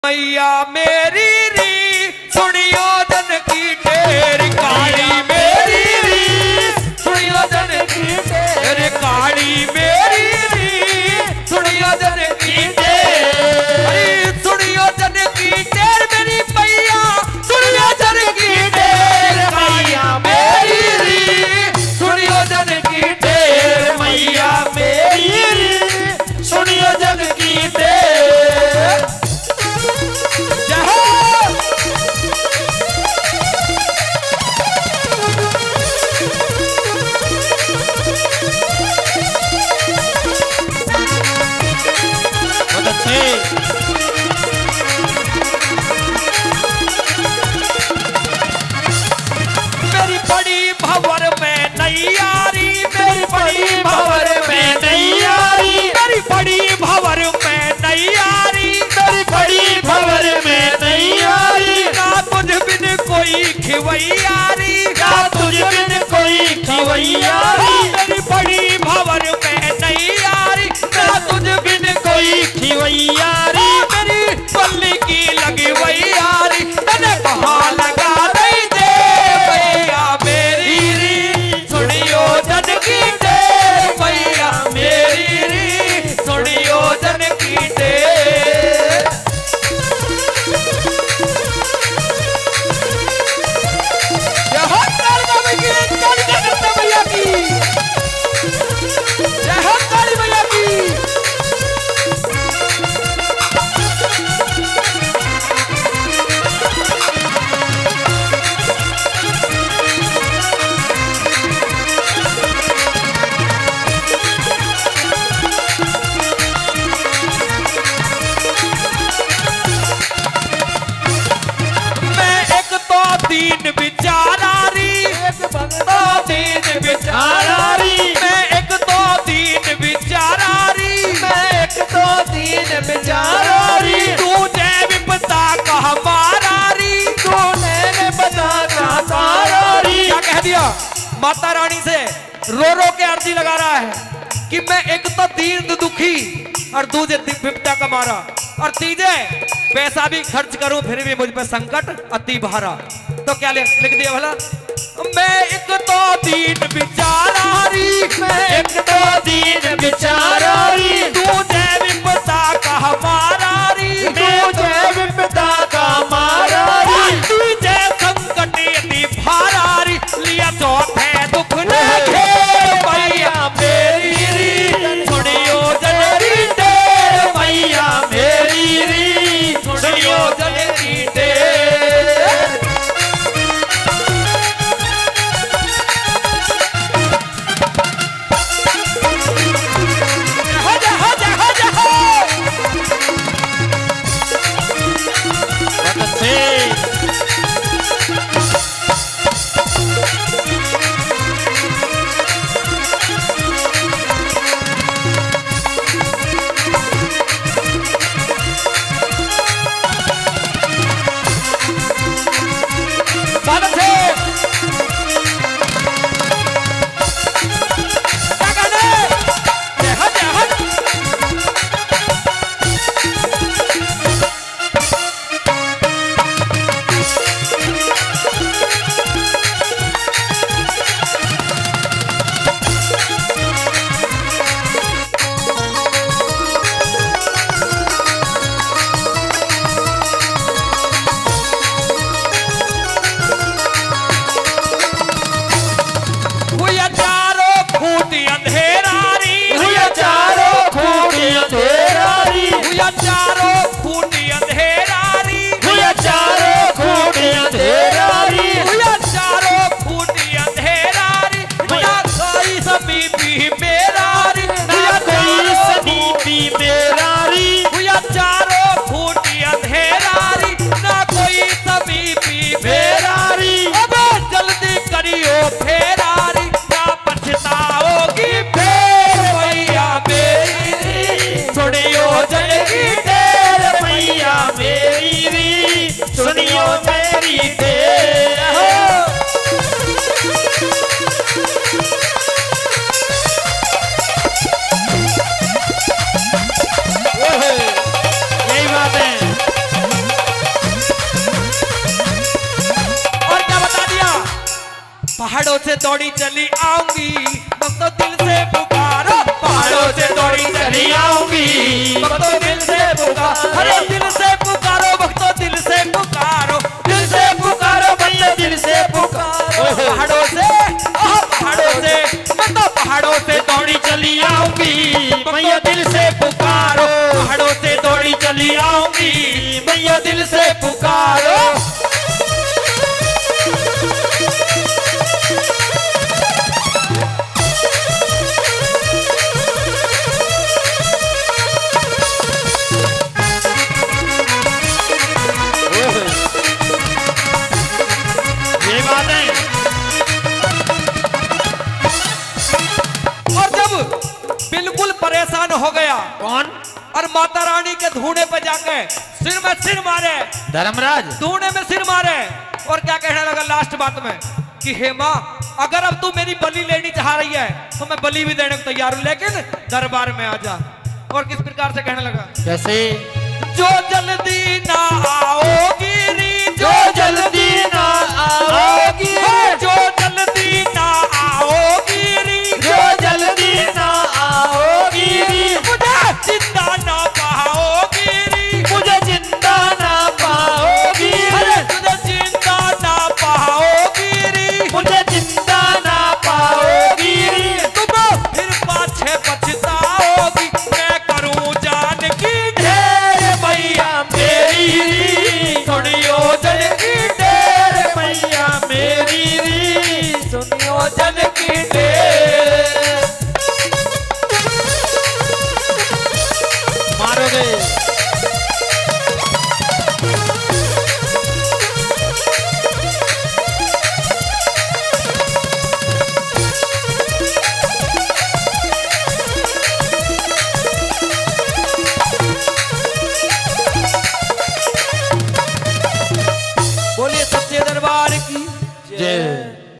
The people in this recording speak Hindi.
मैया मेरी री सुनियो जन की ढेर काली मेरी री सुनियो जन की ढेर काली मेरी री सुनियो जन की ढेर सुनियो जन की ढेर मेरी मैया सुनियो जन की ढेर मैया मेरी री सुनियो जन की ढेर मैया मेरी री सुनियो जन की ढेर। मेरी बड़ी भंवर में नैयारी मेरी बड़ी भंवर में नैयारी मेरी बड़ी भंवर में नैयारी मेरी बड़ी भंवर में नैयारी ना तुझ बिन कोई खिवैयारी ना तुझ बिन कोई खिवैयारी मेरी बड़ी भंवर में नैयारी ना तुझ बिन कोई खिवैयारी मेरी पल्ली की लगी वैयारी तने कहाँ लगा दे भैया मेरी री सुनियो जन की ढेर भैया मेरी री सुनियो जन की ढेर। जय हो काली बाबा की काली करते भैया की जय हो काली भैया की। दीन बिचारारी तो दीन बिचारारी मैं एक तो दीन बिचारारी मैं एक तो दीन बिचारारी तूने विपदा का हमारारी तूने विपदा का हमारारी। क्या कह दिया माता रानी से रो रो के अर्जी लगा रहा है कि मैं एक तो दीन दुखी और दूसरे विपदा का मारा और तीजे पैसा भी खर्च करूं फिर भी मुझ पे संकट अति भारा। तो क्या लिख दिया भला मैं एक तो दीन बिचारारी मैं एक तो दीन बिचारारी तुझे विपदा का हमारारी तुझे विपदा का हमारारी तुझे संकट अति भारारी लिया चौथे दुख ने घेर भैया मेरी री सुनियो जन की ढेर भैया मेरी री सुनियो जन की ढेर। सुनियो मेरी यही बात है। दौड़ी चली आऊंगी भक्तों दिल से पुकारो पहाड़ों से दौड़ी चली आऊंगी भक्तों दिल से पुकारो अरे दिल से पुकारो भक्तों दिल से पुकारो भैया दिल से पुकारो पहाड़ों से मैं तो पहाड़ों से दौड़ी चली आऊंगी भैया दिल से पुकारो पहाड़ों से दौड़ी चली आऊंगी भैया दिल से पुकारो बिल्कुल परेशान हो गया कौन और माता रानी के धूने पे जाके सिर में सिर मारे धर्मराज धूने में सिर मारे और क्या कहने लगा लास्ट बात में कि हे माँ अगर अब तू मेरी बलि लेनी चाह रही है तो मैं बलि भी देने को तैयार हूँ लेकिन दरबार में आ जा और किस प्रकार से कहने लगा कैसे जो जल्दी